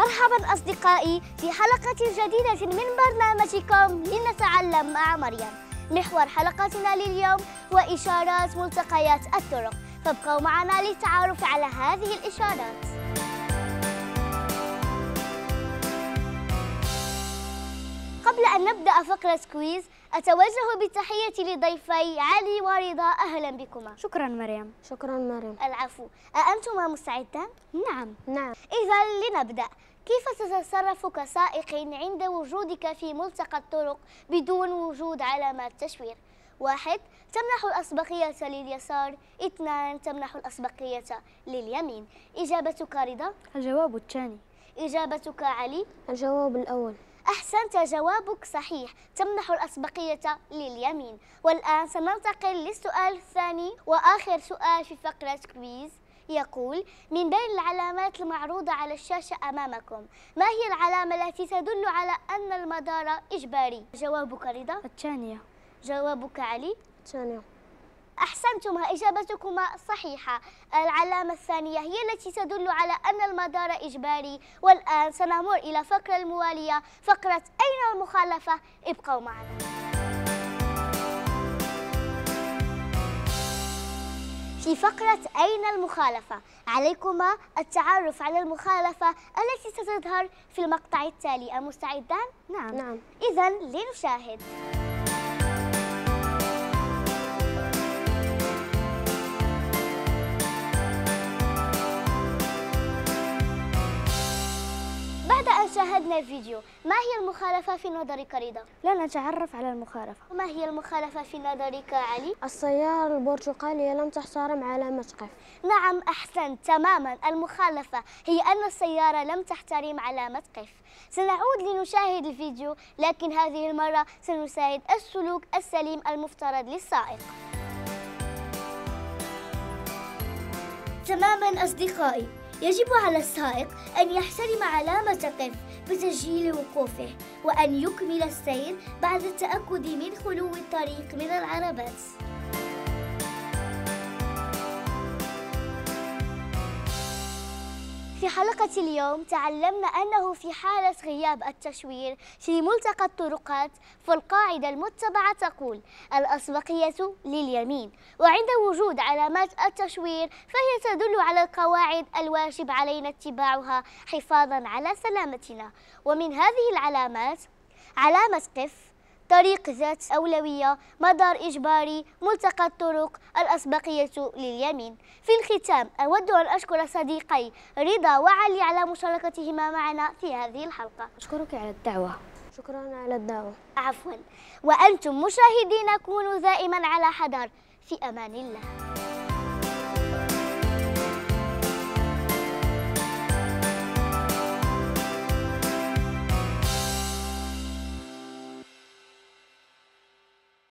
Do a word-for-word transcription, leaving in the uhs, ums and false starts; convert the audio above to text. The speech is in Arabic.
مرحبا أصدقائي في حلقة جديدة من برنامجكم لنتعلم مع مريم. محور حلقتنا لليوم هو إشارات ملتقيات الطرق، فابقوا معنا للتعرف على هذه الإشارات. قبل أن نبدأ فقرة كويز أتوجه بالتحية لضيفي علي ورضا. أهلا بكما. شكرا مريم. شكرا مريم. العفو. أأنتما مستعدان؟ نعم. نعم. إذا لنبدأ. كيف تتصرف كسائق عند وجودك في ملتقى الطرق بدون وجود علامات تشوير؟ واحد، تمنح الأسبقية لليسار. اثنان، تمنح الأسبقية لليمين. إجابتك رضا؟ الجواب الثاني. إجابتك علي؟ الجواب الأول. أحسنت، جوابك صحيح، تمنح الأسبقية لليمين. والآن سننتقل للسؤال الثاني وآخر سؤال في فقرة كويز. يقول: من بين العلامات المعروضة على الشاشة أمامكم، ما هي العلامة التي تدل على أن المدار إجباري؟ جوابك رضا؟ الثانية. جوابك علي؟ الثانية. أحسنتما، إجابتكما صحيحة. العلامة الثانية هي التي تدل على أن المدار إجباري. والآن سنمر إلى الفقرة الموالية، فقرة أين المخالفة؟ ابقوا معنا. في فقرة أين المخالفة عليكما التعرف على المخالفة التي ستظهر في المقطع التالي. أمستعدان؟ نعم. نعم. إذن لنشاهد. بعد أن شاهدنا الفيديو، ما هي المخالفة في نظرك رضا؟ لا نتعرف على المخالفة. وما هي المخالفة في نظرك علي؟ السيارة البرتقالية لم تحترم علامة قف. نعم، أحسنت تماما. المخالفة هي أن السيارة لم تحترم علامة قف. سنعود لنشاهد الفيديو، لكن هذه المرة سنشاهد السلوك السليم المفترض للسائق. تماما أصدقائي، يجب على السائق أن يحترم علامة قف بتسجيل وقوفه، وأن يكمل السير بعد التأكد من خلو الطريق من العربات. في حلقة اليوم تعلمنا أنه في حالة غياب التشوير في ملتقى الطرقات، فالقاعدة المتبعة تقول: الأسبقية لليمين. وعند وجود علامات التشوير فهي تدل على القواعد الواجب علينا اتباعها حفاظاً على سلامتنا. ومن هذه العلامات علامة قف، طريق ذات أولوية، مدار إجباري، ملتقى الطرق، الأسبقية لليمين. في الختام أود أن أشكر صديقي رضا وعلي على مشاركتهما معنا في هذه الحلقة. أشكرك على الدعوة. شكرا على الدعوة. عفوا. وأنتم مشاهدينا كونوا دائما على حذر. في أمان الله.